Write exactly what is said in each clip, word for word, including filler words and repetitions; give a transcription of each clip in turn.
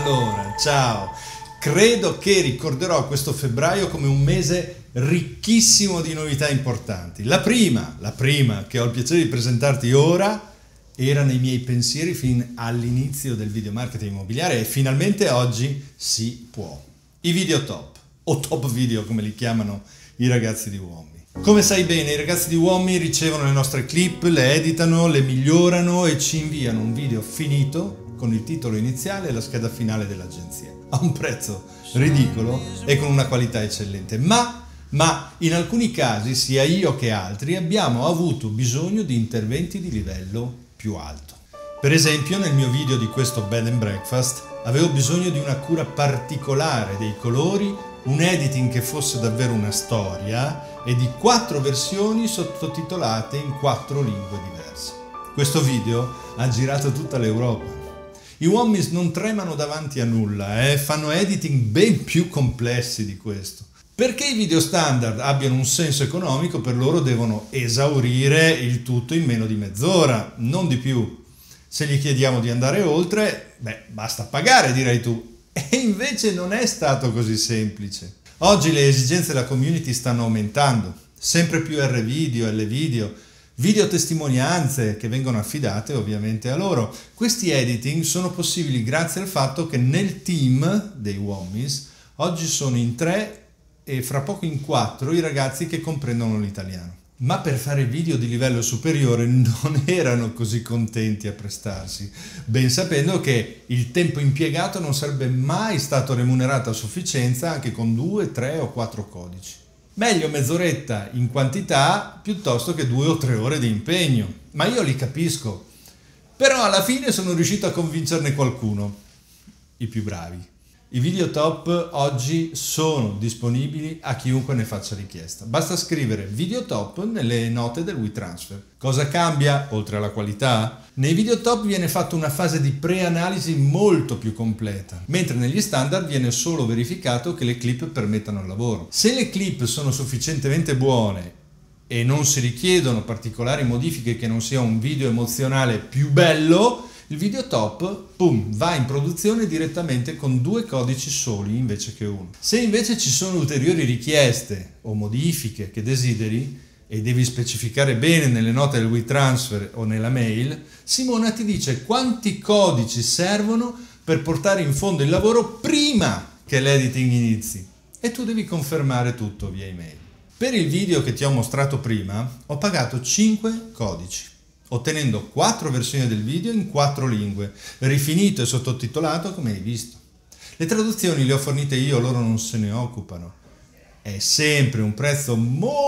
Allora, ciao! Credo che ricorderò questo febbraio come un mese ricchissimo di novità importanti. La prima, la prima che ho il piacere di presentarti ora, era nei miei pensieri fin all'inizio del video marketing immobiliare e finalmente oggi si può. I video top, o top video come li chiamano i ragazzi di Uommi. Come sai bene, i ragazzi di Uommi ricevono le nostre clip, le editano, le migliorano e ci inviano un video finito con il titolo iniziale e la scheda finale dell'agenzia, a un prezzo ridicolo e con una qualità eccellente. Ma, ma in alcuni casi, sia io che altri, abbiamo avuto bisogno di interventi di livello più alto. Per esempio, nel mio video di questo bed and breakfast avevo bisogno di una cura particolare dei colori, un editing che fosse davvero una storia e di quattro versioni sottotitolate in quattro lingue diverse. Questo video ha girato tutta l'Europa. I Uommis non tremano davanti a nulla, eh? Fanno editing ben più complessi di questo. Perché i video standard abbiano un senso economico, per loro devono esaurire il tutto in meno di mezz'ora, non di più. Se gli chiediamo di andare oltre, beh, basta pagare, direi tu. E invece non è stato così semplice. Oggi le esigenze della community stanno aumentando, sempre più R video, L video, video testimonianze che vengono affidate ovviamente a loro. Questi editing sono possibili grazie al fatto che nel team dei Uommis oggi sono in tre e fra poco in quattro i ragazzi che comprendono l'italiano. Ma per fare video di livello superiore non erano così contenti a prestarsi, ben sapendo che il tempo impiegato non sarebbe mai stato remunerato a sufficienza anche con due, tre o quattro codici. Meglio mezz'oretta in quantità piuttosto che due o tre ore di impegno, ma io li capisco. Però alla fine sono riuscito a convincerne qualcuno, i più bravi. I video top oggi sono disponibili a chiunque ne faccia richiesta. Basta scrivere video top nelle note del WeTransfer. Cosa cambia oltre alla qualità? Nei video top viene fatta una fase di pre-analisi molto più completa, mentre negli standard viene solo verificato che le clip permettano il lavoro. Se le clip sono sufficientemente buone e non si richiedono particolari modifiche che non sia un video emozionale più bello, il video top, boom, va in produzione direttamente con due codici soli invece che uno. Se invece ci sono ulteriori richieste o modifiche che desideri e devi specificare bene nelle note del WeTransfer o nella mail, Simona ti dice quanti codici servono per portare in fondo il lavoro prima che l'editing inizi e tu devi confermare tutto via email. Per il video che ti ho mostrato prima ho pagato cinque codici, ottenendo quattro versioni del video in quattro lingue, rifinito e sottotitolato come hai visto. Le traduzioni le ho fornite io, loro non se ne occupano. È sempre un prezzo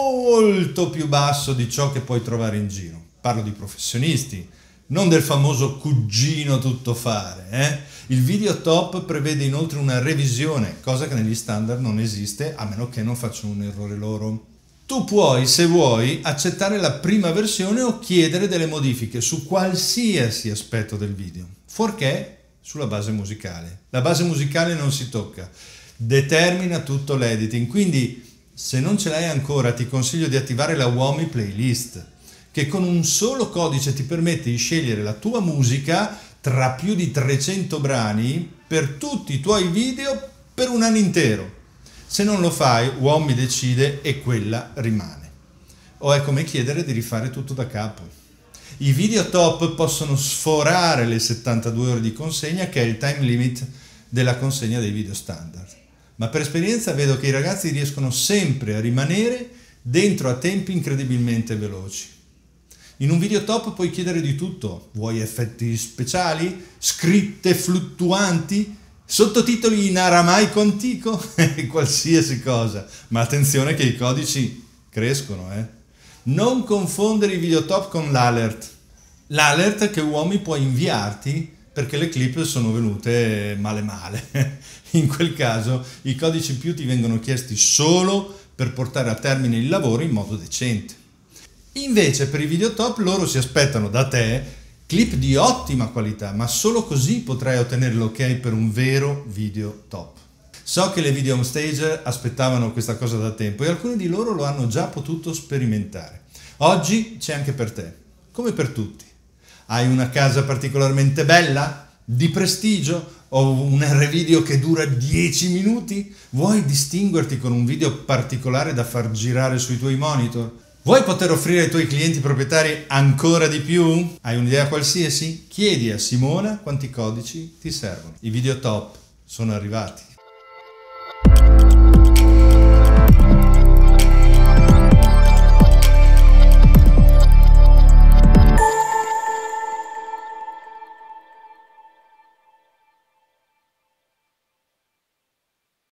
molto più basso di ciò che puoi trovare in giro. Parlo di professionisti, non del famoso cugino tuttofare. Eh? Il video top prevede inoltre una revisione, cosa che negli standard non esiste, a meno che non facciano un errore loro. Tu puoi, se vuoi, accettare la prima versione o chiedere delle modifiche su qualsiasi aspetto del video, fuorché sulla base musicale. La base musicale non si tocca, determina tutto l'editing, quindi se non ce l'hai ancora ti consiglio di attivare la Uommi Playlist, che con un solo codice ti permette di scegliere la tua musica tra più di trecento brani per tutti i tuoi video per un anno intero. Se non lo fai, Uommi decide e quella rimane. O è come chiedere di rifare tutto da capo. I video top possono sforare le settantadue ore di consegna, che è il time limit della consegna dei video standard. Ma per esperienza vedo che i ragazzi riescono sempre a rimanere dentro a tempi incredibilmente veloci. In un video top puoi chiedere di tutto. Vuoi effetti speciali? Scritte fluttuanti? Sottotitoli in aramaico antico? Qualsiasi cosa, ma attenzione che i codici crescono, eh? Non confondere i video top con l'alert. L'alert che Uommi può inviarti perché le clip sono venute male male. In quel caso i codici in più ti vengono chiesti solo per portare a termine il lavoro in modo decente. Invece per i video top loro si aspettano da te clip di ottima qualità, ma solo così potrai ottenere l'ok per un vero video top. So che le video home stage aspettavano questa cosa da tempo e alcuni di loro lo hanno già potuto sperimentare. Oggi c'è anche per te, come per tutti. Hai una casa particolarmente bella? Di prestigio? O un R video che dura dieci minuti? Vuoi distinguerti con un video particolare da far girare sui tuoi monitor? Vuoi poter offrire ai tuoi clienti proprietari ancora di più? Hai un'idea qualsiasi? Chiedi a Simona quanti codici ti servono. I video top sono arrivati.